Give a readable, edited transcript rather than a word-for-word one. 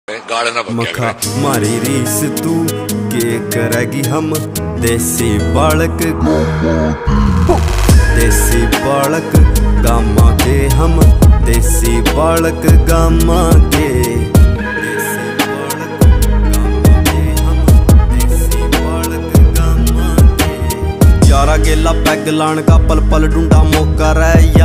गाड़ ना मखा मारी रीस तू के करेगी हम देसी बालक गामा के हम देसी बालक गामा के यारा गेला पैग लान का पल पल ढूंढा मौका रह